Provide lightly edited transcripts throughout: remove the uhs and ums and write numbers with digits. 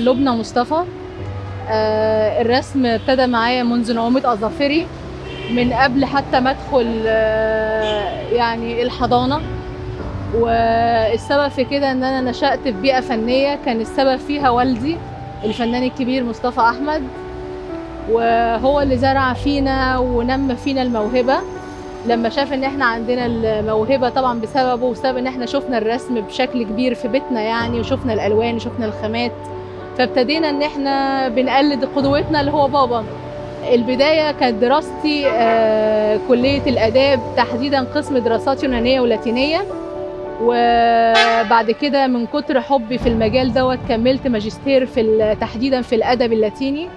لبنى مصطفى. الرسم ابتدى معايا منذ نعومة أظافري، من قبل حتى ما أدخل يعني الحضانة. والسبب في كده إن أنا نشأت في بيئة فنية كان السبب فيها والدي الفنان الكبير مصطفى أحمد، وهو اللي زرع فينا ونمى فينا الموهبة. لما شاف ان احنا عندنا الموهبة طبعا بسببه، وسبب ان احنا شفنا الرسم بشكل كبير في بيتنا يعني، وشفنا الالوان وشفنا الخامات، فابتدينا ان احنا بنقلد قدوتنا اللي هو بابا. البداية كانت دراستي كلية الآداب، تحديدا قسم دراسات يونانية ولاتينية، وبعد كده من كتر حبي في المجال دوت كملت ماجستير تحديدا في الأدب اللاتيني.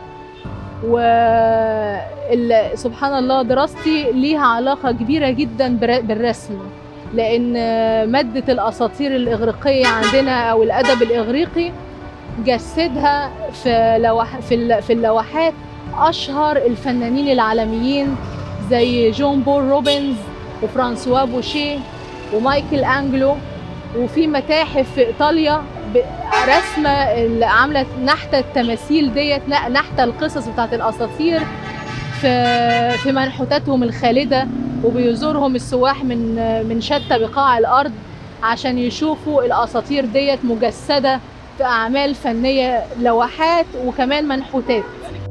وسبحان الله دراستي ليها علاقة كبيرة جدا بالرسم، لأن مادة الأساطير الإغريقية عندنا أو الأدب الإغريقي جسدها في اللوحات أشهر الفنانين العالميين زي جون بول روبنز وفرانسوا بوشيه ومايكل أنجلو. وفي متاحف في إيطاليا رسمة اللي عاملة نحت التماثيل ديت، نحت القصص بتاعت الأساطير في منحوتاتهم الخالدة، وبيزورهم السواح من شتى بقاع الأرض عشان يشوفوا الأساطير ديت مجسدة في أعمال فنية، لوحات وكمان منحوتات.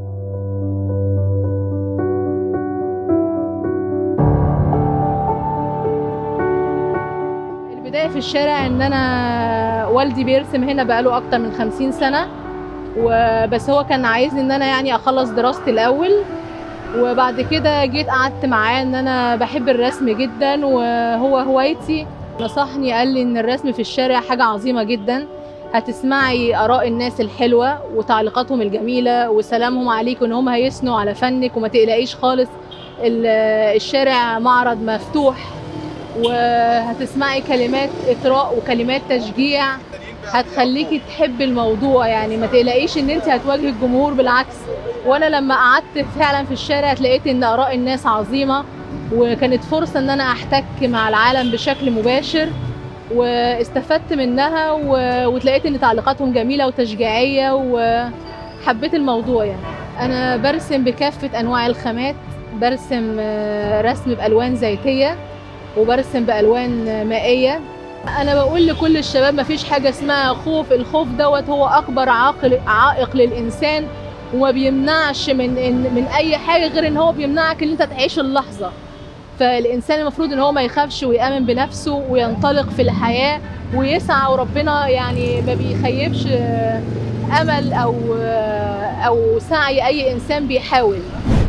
البداية في الشارع ان انا والدي بيرسم هنا بقاله اكتر من 50 سنة، وبس هو كان عايزني ان انا يعني اخلص دراستي الاول، وبعد كده جيت قعدت معاه ان انا بحب الرسم جدا وهو هوايتي. نصحني قال لي ان الرسم في الشارع حاجة عظيمة جدا، هتسمعي اراء الناس الحلوة وتعليقاتهم الجميلة وسلامهم عليك، وان هم هيثنوا على فنك، وما تقلقيش خالص الشارع معرض مفتوح، وهتسمعي كلمات إطراء وكلمات تشجيع هتخليكي تحبي الموضوع، يعني ما تقلقيش ان انت هتواجهي الجمهور، بالعكس. وانا لما قعدت فعلا في الشارع لقيت ان آراء الناس عظيمة، وكانت فرصة ان انا احتك مع العالم بشكل مباشر واستفدت منها، وتلاقيت ان تعليقاتهم جميلة وتشجيعية وحبيت الموضوع. يعني انا برسم بكافة انواع الخامات، برسم رسم بألوان زيتية وبرسم بألوان مائية. أنا بقول لكل الشباب مفيش حاجة اسمها خوف، الخوف دوت هو أكبر عائق للإنسان، وما بيمنعش من أي حاجة غير إن هو بيمنعك إن أنت تعيش اللحظة. فالإنسان المفروض إن هو ما يخافش ويآمن بنفسه وينطلق في الحياة ويسعى، وربنا يعني ما بيخيبش أمل أو سعي أي إنسان بيحاول.